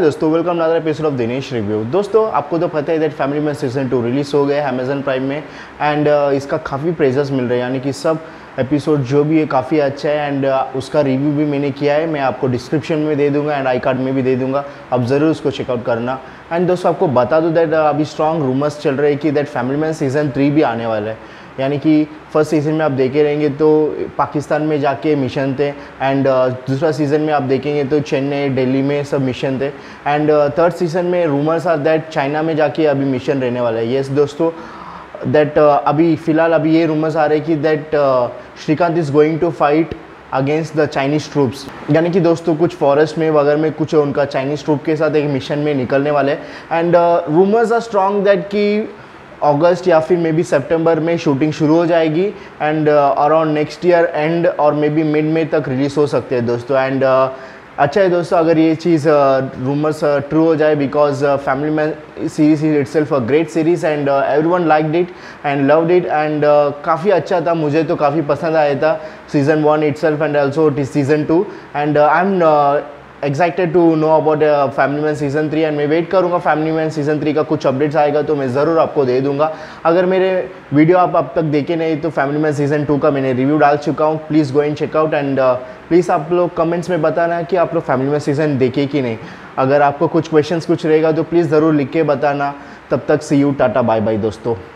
दोस्तों, welcome another episode of Dinesh review. दोस्तों, आपको तो पता है that family man season 2 release हो गया है अमेजन प्राइम में एंड इसका काफ़ी प्रेजेस मिल रहे हैं, यानी कि सब एपिसोड जो भी है काफ़ी अच्छा है एंड उसका रिव्यू भी मैंने किया है। मैं आपको डिस्क्रिप्शन में दे दूंगा एंड आई कार्ड में भी दे दूंगा, आप ज़रूर उसको चेकआउट करना। एंड दोस्तों, आपको बता दूं दैट अभी स्ट्रॉन्ग रूमर्स चल रहे हैं कि दैट फैमिली मैन सीजन 3 भी आने वाला है। यानी कि फर्स्ट सीज़न में आप देखे रहेंगे तो पाकिस्तान में जाके मिशन थे एंड दूसरा सीज़न में आप देखेंगे तो चेन्नई, दिल्ली में सब मिशन थे एंड थर्ड सीज़न में रूमर्स आर दैट चाइना में जाके अभी मिशन रहने वाला है। येस दोस्तों, दैट अभी फ़िलहाल अभी ये रूमर्स आ रहे हैं कि that Shrikant is going to fight against the Chinese troops. यानी कि दोस्तों कुछ फॉरेस्ट में वगैरह में कुछ उनका चाइनीज़ ट्रूप के साथ एक मिशन में निकलने वाले हैं and rumours are strong that कि अगस्त या फिर मे बी सितंबर में शूटिंग शुरू हो जाएगी and around next year end और मे बी मिड में तक रिलीज़ हो सकते हैं दोस्तों। एंड अच्छा है दोस्तों अगर ये चीज़ रूमर्स ट्रू हो जाए, because family man series is itself a great series and everyone liked it and loved it and काफ़ी अच्छा था, मुझे तो काफ़ी पसंद आया था season 1 itself and also season 2 and I am excited to know about family man season 3 and मैं वेट करूँगा फैमिली मैन सीज़न 3 का कुछ अपडेट्स आएगा तो मैं ज़रूर आपको दे दूँगा। अगर मेरे वीडियो आप अब तक देखे नहीं तो फैमिली मैन सीज़न 2 का मैंने रिव्यू डाल चुका हूँ, please go and check out and please आप लोग कमेंट्स में बताना कि आप लोग फैमिली मैन सीज़न देखे कि नहीं। अगर आपको कुछ क्वेश्चंस कुछ रहेगा तो प्लीज़ ज़रूर लिख के बताना। तब तक see you, tata, bye bye दोस्तों।